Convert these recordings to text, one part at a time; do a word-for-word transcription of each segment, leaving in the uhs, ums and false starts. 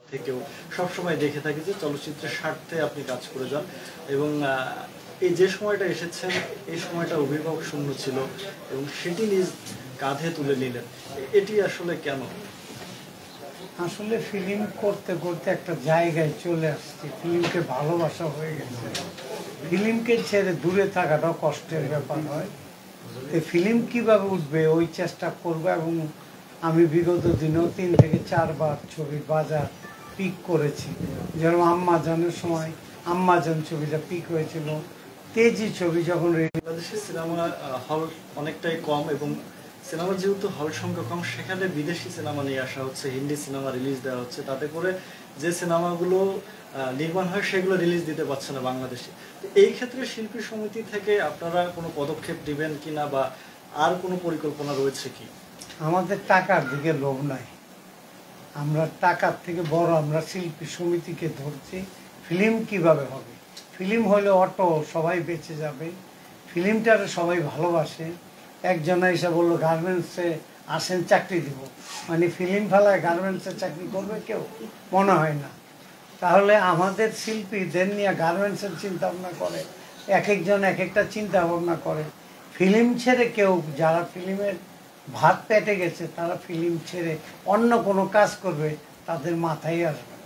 থেকেও সবসময় দেখে থাকি যে চলচ্চিত্রের স্বার্থে আপনি কাজ করে যান এবং এই যে সময়টা এসেছেন এই সময়টা অভিভাবক শূন্য ছিল এবং সেটি নিজ কাঁধে তুলে নিলেন, এটি আসলে কেন? আসলে ফিল্ম করতে করতে একটা জায়গায় চলে আসছি, ফিল্মকে ভালোবাসা হয়ে গেছে। ফিল্মকে ছেড়ে দূরে থাকাটাও কষ্টের ব্যাপার হয়। তো ফিল্ম কীভাবে উঠবে ওই চেষ্টা করবো এবং আমি বিগত দিনেও তিন থেকে চারবার ছবির বাজার পিক করেছি। যেরকম আম্মাজানের সময় আম্মাজান ছবিটা পিক হয়েছিল। তেজি ছবি যখন বাংলাদেশের সিনেমা হল অনেকটাই কম এবং সিনেমার যেহেতু হল সংখ্যা কম, সেখানে বিদেশি সিনেমা নিয়ে আসা হচ্ছে, হিন্দি সিনেমা রিলিজ দেওয়া হচ্ছে, তাতে করে যে সিনেমাগুলো নির্মাণ হয় সেগুলো রিলিজ দিতে পারছে না বাংলাদেশে। এই ক্ষেত্রে শিল্পী সমিতি থেকে আপনারা কোনো পদক্ষেপ দিবেন কিনা বা আর কোনো পরিকল্পনা রয়েছে কি? আমাদের টাকার দিকে লোভ নাই, আমরা টাকার থেকে বড় আমরা শিল্পী সমিতিকে ধরছি। ফিল্ম কিভাবে হবে? ফিল্ম হলে অটো সবাই বেঁচে যাবে, ফিল্মটারে সবাই ভালোবাসে। একজনে এসে বললো গার্মেন্টসে আসেন চাকরি দিব, মানে ফিল্ম ফেলায় গার্মেন্টসে চাকরি করবে কেউ? মনে হয় না। তাহলে আমাদের শিল্পীদের নিয়ে গার্মেন্টসের চিন্তা ভাবনা করে, এক একজন এক একটা চিন্তা ভাবনা করে। ফিল্ম ছেড়ে কেউ, যারা ফিল্মের ভাত পেটে গেছে তারা ফিল্ম ছেড়ে অন্য কোনো কাজ করবে তাদের মাথায় আসবে না।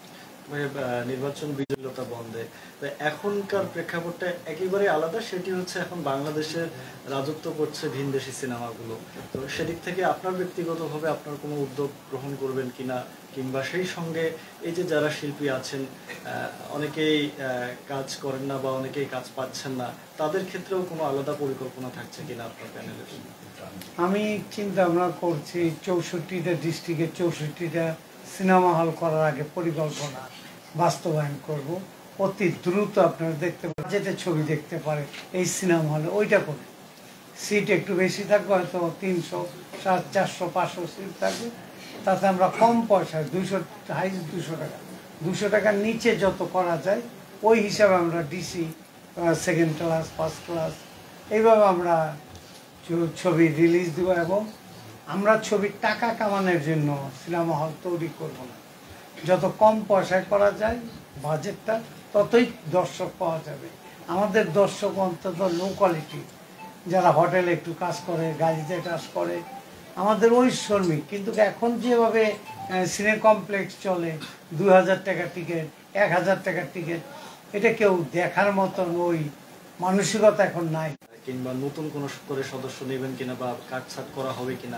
নির্বাচন বিজয়তা বন্ধে এখনকার প্রেক্ষাপটটা একেবারে আলাদা, সেটি হচ্ছে এখন বাংলাদেশের রাজত্ব করছে ভিনদেশি সিনেমাগুলো। তো সেদিক থেকে আপনার ব্যক্তিগতভাবে আপনার কোনো উদ্যোগ গ্রহণ করবেন কিনা, কিংবা সেই সঙ্গে এই যে যারা শিল্পী আছেন অনেকেই কাজ করেন না বা অনেকেই কাজ পাচ্ছেন না, তাদের ক্ষেত্রেও কোনো আলাদা পরিকল্পনা থাকছে কিনা আপনার প্যানেলের? আমি চিন্তা ভাবনা করছি চৌষট্টিটা ডিস্ট্রিক্টে চৌষট্টিটা সিনেমা হল করার আগে পরিকল্পনা বাস্তবায়ন করব। অতি দ্রুত আপনারা দেখতে পারেন, যেটা ছবি দেখতে পারে এই সিনেমা হলে ওইটা করে। সিট একটু বেশি থাকবে, হয়তো তিনশো সাত চারশো পাঁচশো সিট থাকবে, তাতে আমরা কম পয়সায় দুইশো হাইস দুশো টাকা দুশো টাকার নিচে যত করা যায় ওই হিসাবে আমরা DC second class first class এইভাবে আমরা ছবি রিলিজ দেব। এবং আমরা ছবির টাকা কামানোর জন্য সিনেমা হল তৈরি করব না, যত কম পয়সায় করা যায় বাজেটটা ততই দর্শক পাওয়া যাবে। আমাদের দর্শক অন্তত লো কোয়ালিটি, যারা হোটেলে একটু কাজ করে, গাড়িতে কাজ করে, আমাদের ওই শ্রমিক। কিন্তু এখন যেভাবে সিনে কমপ্লেক্স চলে, দু হাজার টাকার টিকিট, এক হাজার টাকার টিকিট, এটা কেউ দেখার মতন ওই মানসিকতা এখন নাই। কিংবা নতুন কোন করে সদস্য নেবেন কিনা বা কাটছাট করা হবে কিনা,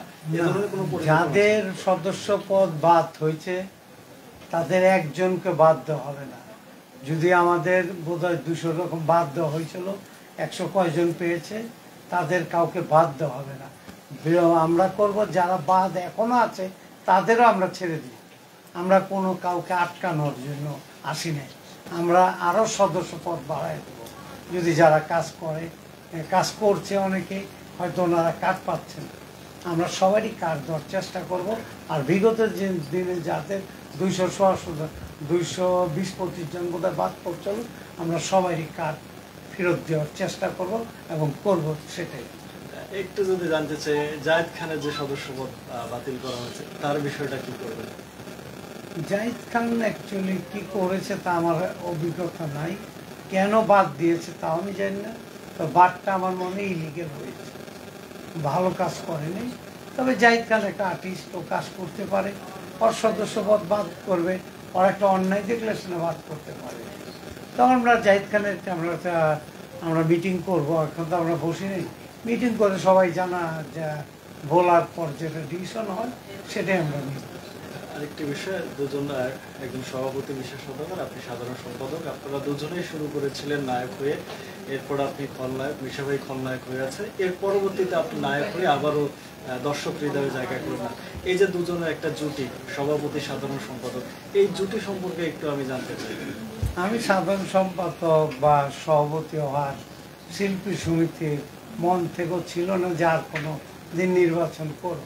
যাদের সদস্য পদ বাদ হয়েছে তাদের একজনকে বাদ দেওয়া হবে না। যদি আমাদের বোধহয় দুশো রকম বাদ দেওয়া হয়েছিল, একশো কয়জন পেয়েছে, তাদের কাউকে বাদ দেওয়া হবে না। আমরা করব যারা বাদ এখনো আছে তাদেরও আমরা ছেড়ে দিই। আমরা কোনো কাউকে আটকানোর জন্য আসি নাই, আমরা আরও সদস্য পদ বাড়াই দেবো। যদি যারা কাজ করে, কাজ করছে অনেকে, হয়তো ওনারা কাজ পাচ্ছেন, আমরা সবারই কাজ দেওয়ার চেষ্টা করব। আর বিগত যে দিনে যাদের দুইশো ছশো দুইশো বিশ পঁচিশ জন বোধহয় বাদ পড়ছিল, আমরা সবারই কাজ ফেরত দেওয়ার চেষ্টা করব এবং করব। সেটাই একটু যদি জানতে চাই, জায়েদ খানের যে সদস্যপদ বাতিল করা হয়েছে তার বিষয়টা কি করবেন? জায়েদ খান অ্যাকচুয়ালি কি করেছে তা আমার অভিজ্ঞতা নাই, কেন বাদ দিয়েছে তাও আমি জানি না। তো বাদটা আমার মনে ইলিগেল হয়েছে, ভালো কাজ করেনি। তবে জায়েদ খান একটা আর্টিস্ট, ও কাজ করতে পারে, ওর সদস্যপদ বাদ করবে, ওর একটা অন্যায় দেখলে সেটা বাদ করতে পারে। তখন আমরা জায়েদ খানের আমরা আমরা মিটিং করবো, এখন তো আমরা বসি নেই, মিটিং করে সবাই জানা যা বলার পর যেটা ডিসিশন হয় সেটাই আমরা নিই। আরেকটি বিষয়, দুজন, একজন সভাপতি বিশেষ সদস্য, আপনি সাধারণ সম্পাদক, আপনারা দুজনেই শুরু করেছিলেন নায়ক হয়ে, এরপর আপনি খলনায়ক, মিশা ভাই খলনায়ক হয়ে আছে, এর পরবর্তীতে আপনি নায়ক হয়ে আবারও দর্শক হৃদয়ে জায়গা করলেন। এই যে দুজনের একটা জুটি, সভাপতি সাধারণ সম্পাদক, এই জুটি সম্পর্কে একটু আমি জানতে চাই। আমি সাধারণ সম্পাদক বা সভাপতি হওয়ার শিল্পী সমিতির মন থেকেও ছিল না যার কোনো দিন নির্বাচন করব।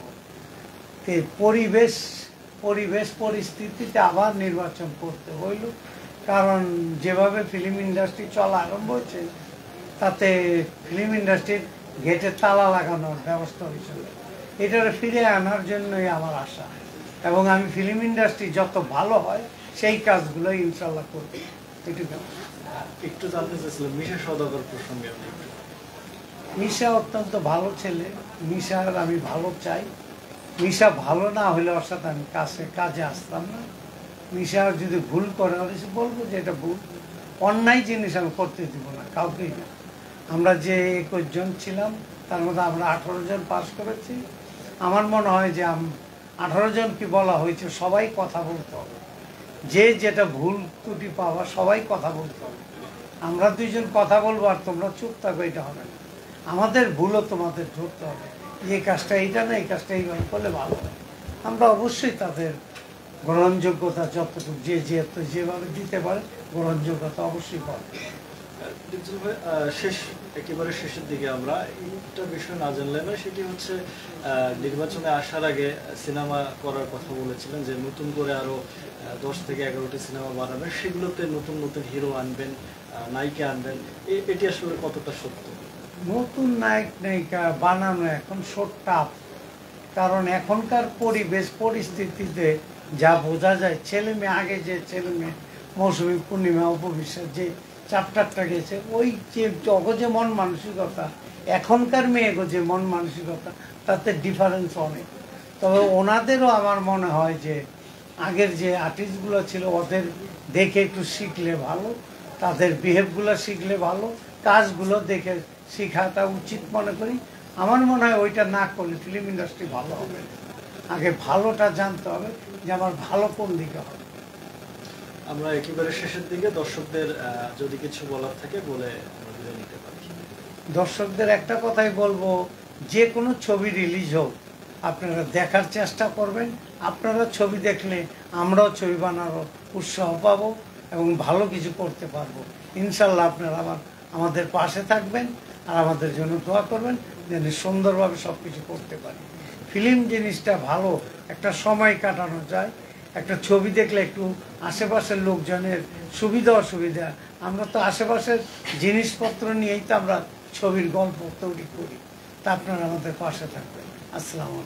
পরিবেশ পরিবেশ পরিস্থিতিতে আবার নির্বাচন করতে হইল, কারণ যেভাবে ফিল্ম ইন্ডাস্ট্রি চলা আরম্ভ হয়েছে তাতে ফিল্ম ইন্ডাস্ট্রির গেটে তালা লাগানোর ব্যবস্থা হয়েছিল। এটার ফিরে আনার জন্যই আমার আশা। এবং আমি ফিল্ম ইন্ডাস্ট্রি যত ভালো হয় সেই কাজগুলো ইনশাল্লাহ করব। এটুকু। একটু জানতে চাইছিলাম মিশা সওদাগর প্রসঙ্গে আপনি একটু। মিশা অত্যন্ত ভালো ছেলে, মিশার আমি ভালো চাই। মিশা ভালো না হলে ওর সাথে আমি কাছে কাজে আসতাম না। মিশা যদি ভুল করে আমি বলবো যে এটা ভুল, অন্যায় জিনিস আমি করতে দিব না কাউকেই না। আমরা যে একুশ জন ছিলাম তার মধ্যে আমরা আঠারো জন পাস করেছি। আমার মনে হয় যে আঠারো জন কি বলা হয়েছে সবাই কথা বলতে হবে, যে যেটা ভুল ত্রুটি পাওয়া সবাই কথা বলতে হবে। আমরা দুইজন কথা বলবো আর তোমরা চুপ থাকো, এটা হবে না। আমাদের ভুলও তোমাদের ধরতে হবে, এই কাজটা এইটা না, এই কাজটা এইভাবে করলে ভালো হয়। আমরা অবশ্যই তাদের গ্রহণযোগ্যতা যতটুকু যে যেহেতু যেভাবে দিতে পারে গ্রহণযোগ্যতা অবশ্যই পাবে। ডিপজল ভাই, শেষ একেবারে শেষের দিকে আমরা একটা বিষয় না জানলে না, সেটি হচ্ছে নির্বাচনে আসার আগে সিনেমা করার কথা বলেছিলেন যে নতুন করে আরো দশ থেকে এগারোটি সিনেমা বানাবেন, সেগুলোতে নতুন নতুন হিরো আনবেন, নায়িকা আনবেন। এটি আসলে কতটা সত্য? নতুন নায়ক নায়িকা বানানো এখন শর্ট টাফ, কারণ এখনকার পরিবেশ পরিস্থিতিতে যা বোঝা যায়, ছেলে মেয়ে আগে যে ছেলে মেয়ে মৌসুমী পূর্ণিমা উপবিশ্বাস যে চ্যাপ্টারটা গেছে, ওই যে যে মন মানসিকতা এখনকার মেয়েগো যে মন মানসিকতা তাতে ডিফারেন্স অনেক। তবে ওনাদেরও আমার মনে হয় যে আগের যে আর্টিস্টগুলো ছিল ওদের দেখে একটু শিখলে ভালো, তাদের বিহেভগুলো শিখলে ভালো, কাজগুলো দেখে শেখাটা উচিত মনে করি। আমার মনে হয় ওইটা না করলে ফিল্ম ইন্ডাস্ট্রি ভালো হবে। আগে ভালোটা জানতে হবে যে আমার ভালো কোন দিকে হবে। আমরা একেবারে শেষের দিকে দর্শকদের যদি কিছু বলার থাকে বলে আমরা নিতে পারি। দর্শকদের একটা কথাই বলবো, যে কোনো ছবি রিলিজ হোক আপনারা দেখার চেষ্টা করবেন। আপনারা ছবি দেখলে আমরাও ছবি বানানোর উৎসাহ পাবো এবং ভালো কিছু করতে পারবো। ইনশাল্লাহ আপনারা আমার আমাদের পাশে থাকবেন আর আমাদের জন্য দোয়া করবেন যেন সুন্দরভাবে সব কিছু করতে পারি। ফিল্ম জিনিসটা ভালো, একটা সময় কাটানো যায়। একটা ছবি দেখলে একটু আশেপাশের লোকজনের সুবিধা অসুবিধা, আমরা তো আশেপাশের জিনিসপত্র নিয়েই তো আমরা ছবির গল্প তৈরি করি। তা আপনারা আমাদের পাশে থাকবেন। আসসালামু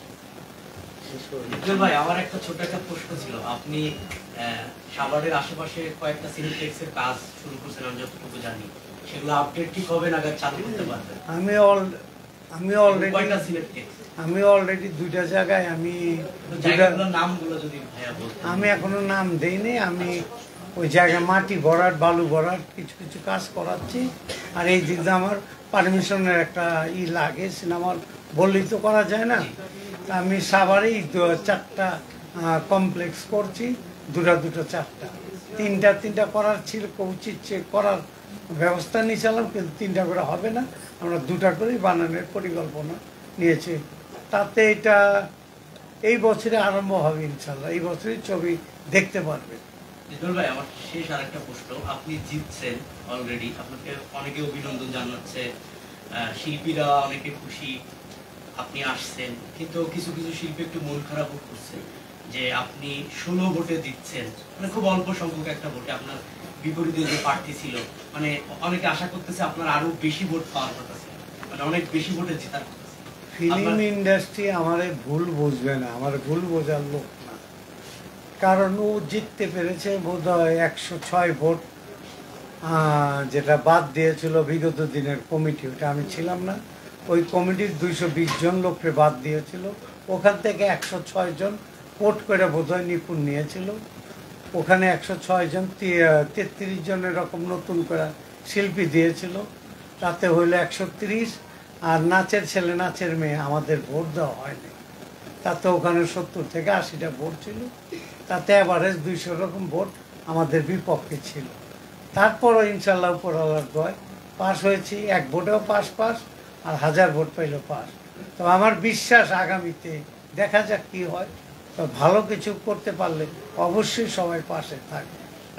আলাইকুম। ভাই, আমার একটা ছোট একটা প্রশ্ন ছিল। আপনি সাভারের আশেপাশে কয়েকটা সিনেপ্লেক্সের কাজ শুরু করছেন আমি যতটুকু জানি, সেগুলো আপডেট ঠিক হবে নাগাদ চালু করতে পারবেন? আমি অল আমি অলরেডি কয়টা সিনেপ্লেক্স? আমি অলরেডি দুইটা জায়গায় আমি জায়গাগুলোর নামগুলো যদি ভাইয়া বলতেন। আমি এখনো নাম দেইনি। আমি ওই জায়গায় মাটি ভরাট বালু ভরাট কিছু কিছু কাজ করাচ্ছি। আর এই দিক দিয়ে আমার পারমিশনের একটা ই লাগে, সিনেমার বললেই তো করা যায় না। তা আমি সাভারেই চারটা কমপ্লেক্স করছি, দুটা দুটো চারটা, তিনটা তিনটা করার ছিল উচিত করার ব্যবস্থা নিয়েছিলাম, কিন্তু তিনটা করে হবে না, আমরা দুটা করেই বানানোর পরিকল্পনা নিয়েছি। তাতে এটা এই বছরে আরম্ভ হবে ইনশাল্লাহ, এই বছরই ছবি দেখতে পারবে। জিতুল ভাই, আমার শেষ আরেকটা প্রশ্ন। আপনি জিতছেন অলরেডি, আপনাকে অনেকে অভিনন্দন জানাচ্ছে, শিল্পীরা অনেকে খুশি আপনি আসছেন, কিন্তু কিছু কিছু শিল্পী একটু মন খারাপ করছে যে আপনি ষোলো ভোটে দিচ্ছেন, মানে খুব অল্প সংখ্যক একটা ভোটে আপনার বিপরীতে যে প্রার্থী ছিল, মানে অনেকে আশা করতেছে আপনার আরো বেশি ভোট পাওয়ার কথা ছিল, মানে অনেক বেশি ভোটে জেতার কথা। ফিল্ম ইন্ডাস্ট্রি আমারে ভুল বুঝবে না, আমার ভুল বোঝার লোক না। কারণ ও জিততে পেরেছে বোধ হয় একশো ছয় ভোট, যেটা বাদ দিয়েছিল বিগত দিনের কমিটি, ওটা আমি ছিলাম না। ওই কমিটির দুইশো বিশ জন লোককে বাদ দিয়েছিল, ওখান থেকে একশো ছয় জন ভোট করে বোধ হয় নিপুণ নিয়েছিল। ওখানে একশো ছয় জন তেত্রিশ জন এরকম নতুন করে শিল্পী দিয়েছিল, তাতে হইলো একশো তিরিশ। আর নাচের ছেলে নাচের মেয়ে আমাদের ভোট দেওয়া হয়নি, তাতে ওখানে সত্তর থেকে আশিটা ভোট ছিল, তাতে অ্যাভারেজ দুইশো রকম ভোট আমাদের বিপক্ষে ছিল। তারপরও ইনশাল্লাহ উপরওয়ালার দয় পাস হয়েছি, এক ভোটেও পাস পাস আর হাজার ভোট পাইলেও পাস। তো আমার বিশ্বাস আগামীতে দেখা যাক কি হয়, তো ভালো কিছু করতে পারলে অবশ্যই সবাই পাশে থাকবে।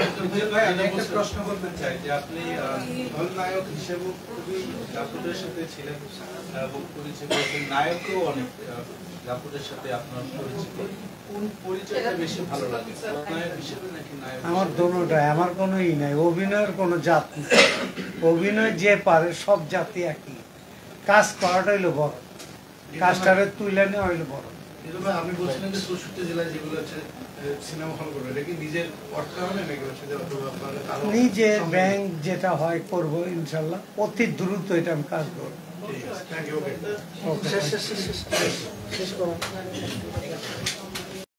প্রশ্ন করতে চাই যে আপনি নায়ক হিসেবে খুবই জাফরের সাথে ছিলেন এবং পরিচয় করেছেন, নায়কও অনেক জাফরের সাথে আপনার পরিচিত, কোন পরিচয়টা বেশি ভালো লাগে, নায়ক হিসেবে নাকি নায়ক? আমার দোনোটাই, আমার কোনো ই নাই, অভিনয়ের কোনো জাত নেই। অভিনয় যে পারে সব জাতি একই, কাজ করাটা হইলো বড়, কাজটারে তুলে নেওয়া হইলো বড়। আপনি বলছিলেন যে চৌষট্টি জেলায় যেগুলো হচ্ছে সিনেমা হল করবে, এটা কি নিজের অর্থায়নে নাকি হচ্ছে যে অথবা আপনার কারো নিজের ব্যাংক যেটা হয় করব ইনশাল্লাহ, অতি দ্রুত এটা আমি কাজ করবো। ঠিক আছে, থ্যাংক ইউ। ওকে শেষ শেষ শেষ শেষ শেষ করুন।